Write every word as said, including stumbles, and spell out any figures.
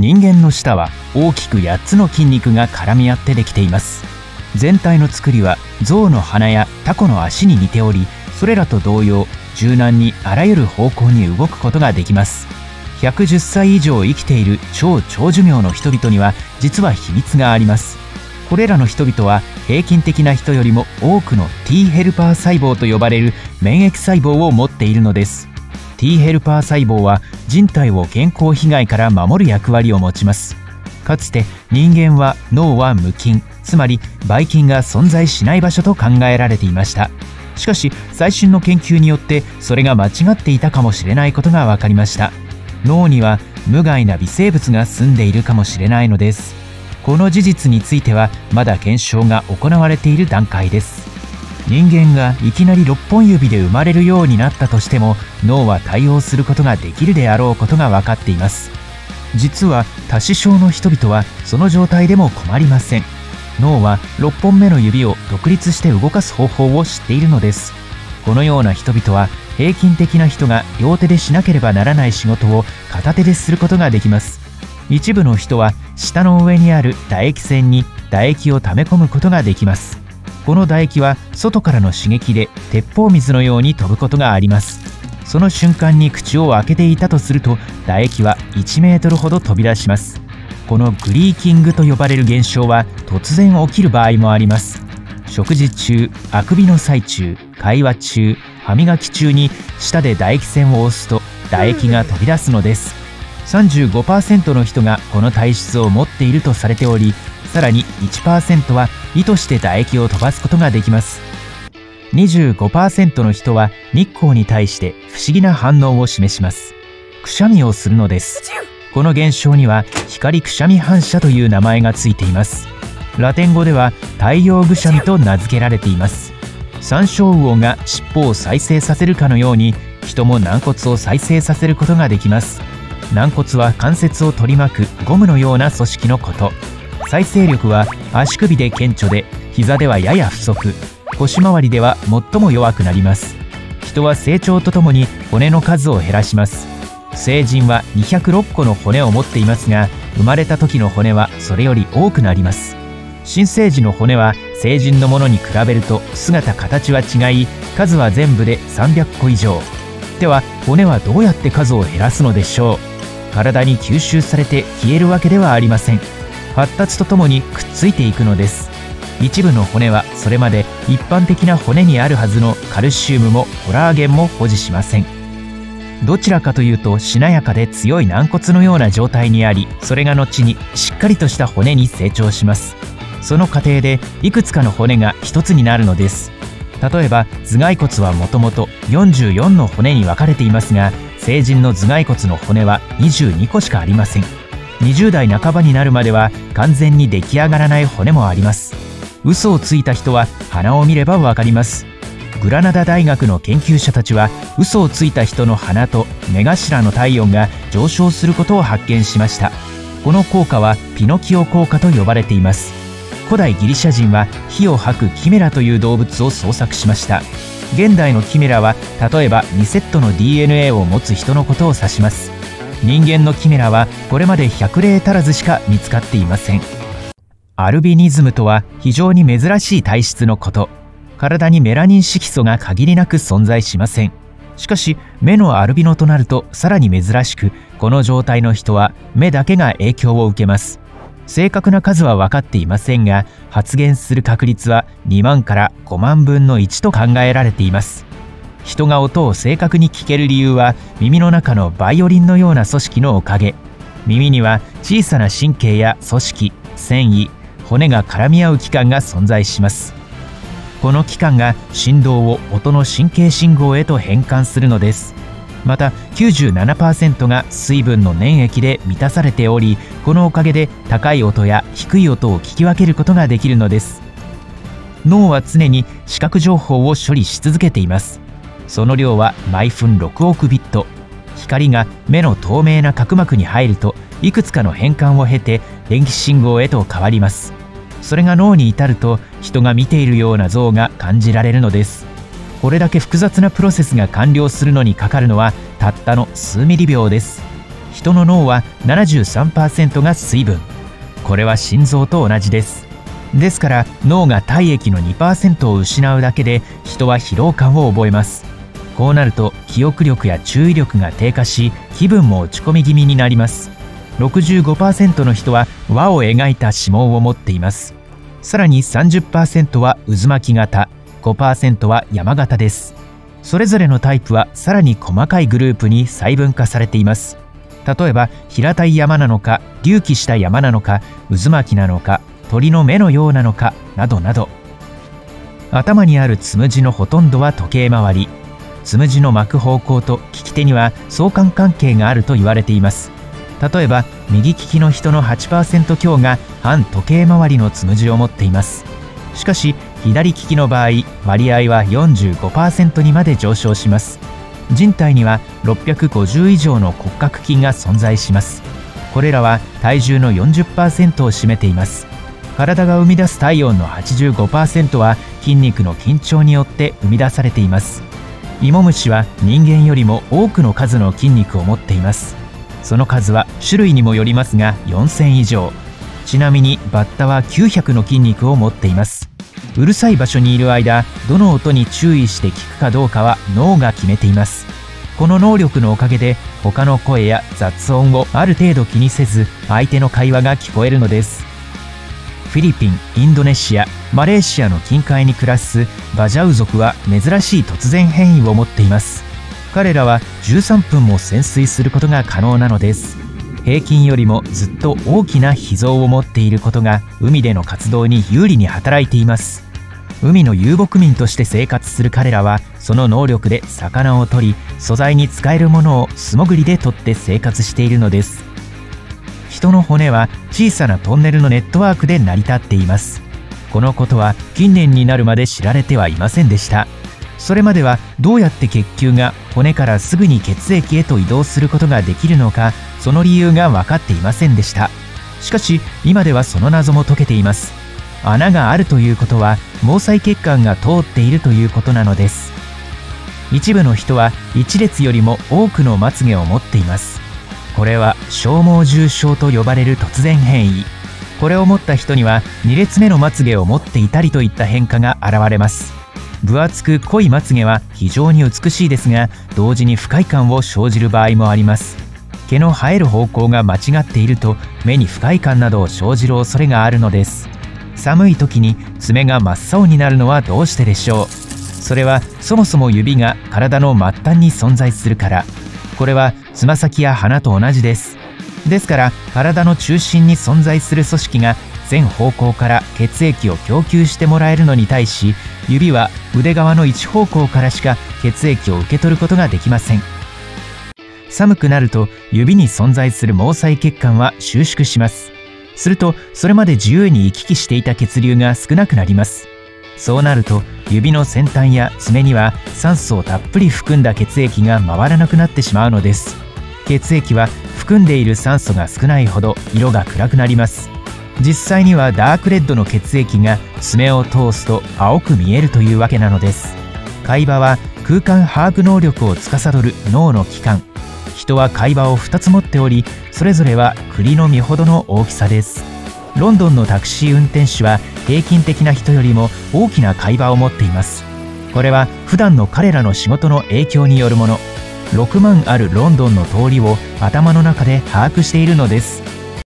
人間の舌は大きくやっつの筋肉が絡み合ってできています。全体の作りは象の鼻やタコの足に似ており、それらと同様柔軟にあらゆる方向に動くことができます。ひゃくじゅっさい以上生きている超長寿命の人々には実は秘密があります。これらの人々は平均的な人よりも多くの T ヘルパー細胞と呼ばれる免疫細胞を持っているのです。 T ヘルパー細胞は人体を健康被害から守る役割を持ちます。かつて人間は脳は無菌、つまりばい菌が存在しない場所と考えられていました。しかし最新の研究によってそれが間違っていたかもしれないことが分かりました。脳には無害な微生物が住んでいるかもしれないのです。この事実についてはまだ検証が行われている段階です。人間がいきなりろっぽん指で生まれるようになったとしても脳は対応することができるであろうことが分かっています。実は多指症の人々はその状態でも困りません。脳はろっぽんめの指を独立して動かす方法を知っているのです。このような人々は平均的な人が両手でしなければならない仕事を片手ですることができます。一部の人は舌の上にある唾液腺に唾液を溜め込むことができます。この唾液は外からの刺激で鉄砲水のように飛ぶことがあります。その瞬間に口を開けていたとすると唾液はいちメートルほど飛び出します。このグリーキングと呼ばれる現象は突然起きる場合もあります。食事中、あくびの最中、会話中、歯磨き中に舌で唾液腺を押すと唾液が飛び出すのです。さんじゅうごパーセント の人がこの体質を持っているとされており、さらに いちパーセント は意図して唾液を飛ばすことができます。にじゅうごパーセント の人は日光に対して不思議な反応を示します。くしゃみをするのです。この現象には光くしゃみ反射という名前がついています。ラテン語では太陽ぐしゃみと名付けられています。サンショウウオが尻尾を再生させるかのように人も軟骨を再生させることができます。軟骨は関節を取り巻くゴムのような組織のこと。再生力は足首で顕著で膝ではやや不足、腰回りでは最も弱くなります。人は成長とともに骨の数を減らします。成人はにひゃくろっこの骨を持っていますが、生まれた時の骨はそれより多くなります。新生児の骨は成人のものに比べると姿形は違い、数は全部でさんびゃっこ以上。では骨はどうやって数を減らすのでしょう。体に吸収されて消えるわけではありません。発達とともにくっついていくのです。一部の骨はそれまで一般的な骨にあるはずのカルシウムもコラーゲンも保持しません。どちらかというとしなやかで強い軟骨のような状態にあり、それが後にしっかりとした骨に成長します。その過程でいくつかの骨が一つになるのです。例えば頭蓋骨はもともとよんじゅうよんの骨に分かれていますが、成人の頭蓋骨の骨はにじゅうにこしかありません。にじゅう代半ばになるまでは完全に出来上がらない骨もあります。嘘をついた人は鼻を見ればわかります。グラナダ大学の研究者たちは嘘をついた人の鼻と目頭の体温が上昇することを発見しました。この効果はピノキオ効果と呼ばれています。古代ギリシャ人は火を吐くキメラという動物を創作しました。現代のキメラは例えばにセットの ディーエヌエー を持つ人のことを指します。人間のキメラはこれまでひゃくれい足らずしか見つかっていません。アルビニズムとは非常に珍しい体質のこと。体にメラニン色素が限りなく存在しません。しかし目のアルビノとなるとさらに珍しく、この状態の人は目だけが影響を受けます。正確な数は分かっていませんが、発現する確率はにまんからごまんぶんのいちと考えられています。人が音を正確に聞ける理由は耳の中のバイオリンのような組織のおかげ。耳には小さな神経や組織、繊維、骨が絡み合う器官が存在します。この器官が振動を音の神経信号へと変換するのです。また きゅうじゅうななパーセント が水分の粘液で満たされており、このおかげで高い音や低い音を聞き分けることができるのです。脳は常に視覚情報を処理し続けています。その量は毎分ろくおくビット。光が目の透明な角膜に入るといくつかの変換を経て電気信号へと変わります。それが脳に至ると人が見ているような像が感じられるのです。これだけ複雑なプロセスが完了するのにかかるのはたったの数ミリ秒です。 人の脳は ななじゅうさんパーセント が水分。これは心臓と同じです。ですから脳が体液の にパーセント を失うだけで人は疲労感を覚えます。こうなると記憶力や注意力が低下し、気分も落ち込み気味になります。ろくじゅうごパーセント の人は輪を描いた指紋を持っています。さらに さんじゅっパーセント は渦巻き型、ごパーセント は山型です。それぞれのタイプはさらに細かいグループに細分化されています。例えば平たい山なのか、隆起した山なのか、渦巻きなのか、鳥の目のようなのかなどなど。頭にあるつむじのほとんどは時計回り。つむじの巻く方向と利き手には相関関係があると言われています。例えば右利きの人の はちパーセント 強が反時計回りのつむじを持っています。しかし左利きの場合、割合は よんじゅうごパーセント にまで上昇します。人体にはろっぴゃくごじゅう以上の骨格筋が存在します。これらは体重の よんじゅっパーセント を占めています。体が生み出す体温の はちじゅうごパーセント は筋肉の緊張によって生み出されています。イモムシは人間よりも多くの数の筋肉を持っています。その数は種類にもよりますがよんせん以上。ちなみにバッタはきゅうひゃくの筋肉を持っています。うるさい場所にいる間、どの音に注意して聞くかどうかは脳が決めています。この能力のおかげで他の声や雑音をある程度気にせず、相手の会話が聞こえるのです。フィリピン、インドネシア、マレーシアの近海に暮らすバジャウ族は珍しい突然変異を持っています。彼らはじゅうさんぷんも潜水することが可能なのです。平均よりもずっと大きな脾臓を持っていることが海での活動に有利に働いています。海の遊牧民として生活する彼らはその能力で魚を取り、素材に使えるものを素潜りで取って生活しているのです。人の骨は小さなトンネルのネットワークで成り立っています。このことは近年になるまで知られてはいませんでした。それまではどうやって血球が骨からすぐに血液へと移動することができるのか、その理由が分かっていませんでした。しかし今ではその謎も解けています。穴があるということは毛細血管が通っているということなのです。一部の人はいち列よりも多くのまつげを持っています。これは小毛重症と呼ばれる突然変異。これを持った人にはに列目のまつげを持っていたりといった変化が現れます。分厚く濃いまつげは非常に美しいですが、同時に不快感を生じる場合もあります。毛の生える方向が間違っていると目に不快感などを生じる恐れがあるのです。寒い時に爪が真っ青になるのはどうしてでしょう。それはそもそも指が体の末端に存在するから。これはつま先や鼻と同じです。ですから体の中心に存在する組織が全方向から血液を供給してもらえるのに対し、指は腕側の一方向からしか血液を受け取ることができません。寒くなると指に存在する毛細血管は収縮します。するとそれまで自由に行き来していた血流が少なくなります。そうなると指の先端や爪には酸素をたっぷり含んだ血液が回らなくなってしまうのです。血液は含んでいる酸素が少ないほど色が暗くなります。実際にはダークレッドの血液が爪を通すと青く見えるというわけなのです。海馬は空間把握能力を司る脳の器官。人は海馬をふたつ持っており、それぞれは栗の実ほどの大きさです。ロンドンのタクシー運転手は平均的な人よりも大きな海馬を持っています。これは普段の彼らの仕事の影響によるもの。ろくまんあるロンドンの通りを頭の中で把握しているのです。